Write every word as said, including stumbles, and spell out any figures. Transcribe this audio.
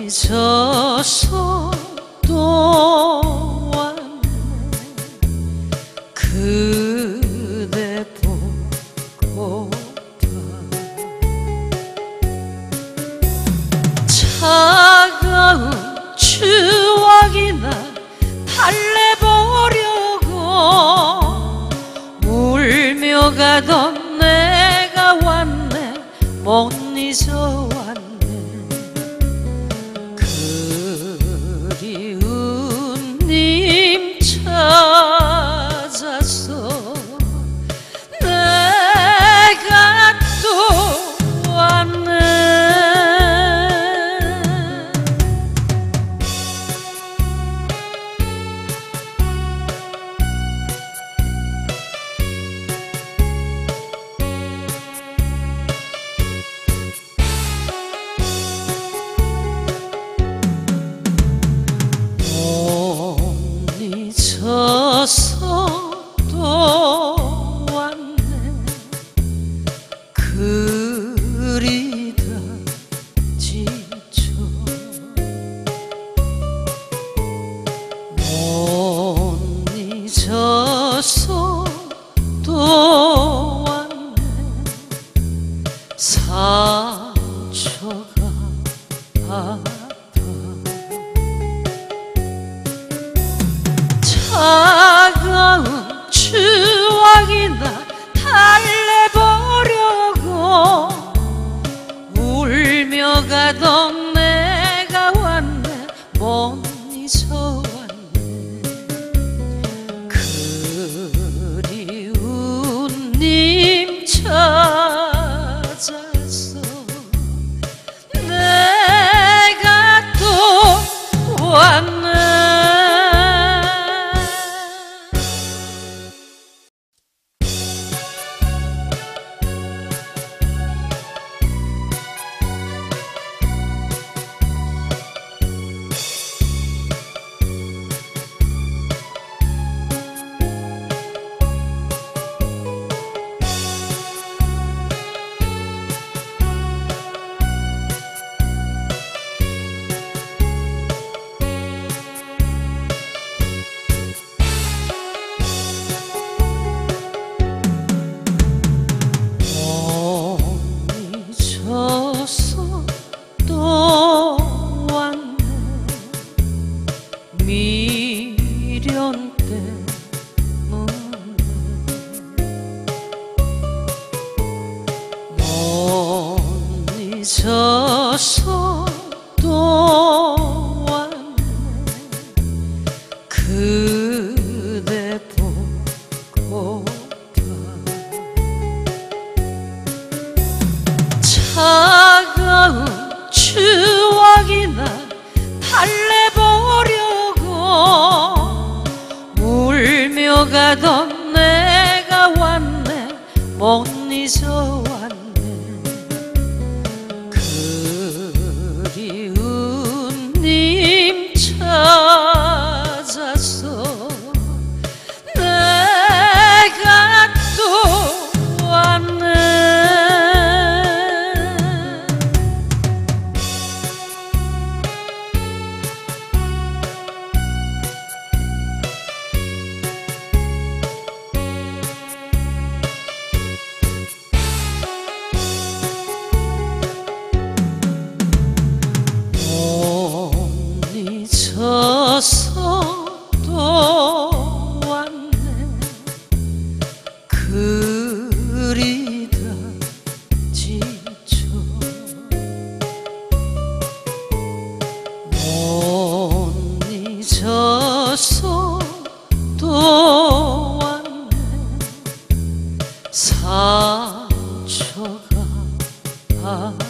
잊어서 또 왔네. 그대 보고파. 차가운 추억이나 달래보려고 울며 가던 내가 왔네. 못 잊어 왔네. 그리운 님 찾아서 내가 또 왔네. 잊어서 또 왔네. 그리다 지쳐 못 잊어서 또 왔네. 상처가 아파. 차가운 추억이나 달래보려고 울며 가던 내가 왔네. 못 잊어 왔네. 그리운 님 찾아서 내가 또 왔네. 잊어서 또 왔네. 미련 때문에 못 잊어서 또 왔네. 그대 보고파. 차가운 추억이나 달래보려고 울며 가던 내가 왔네. 못 잊어 왔네. 그리운 님 찾아서 내가 또 왔네. 잊어서 또 왔네. 그리다 지쳐 못 잊어서 또 왔네. 상처가 아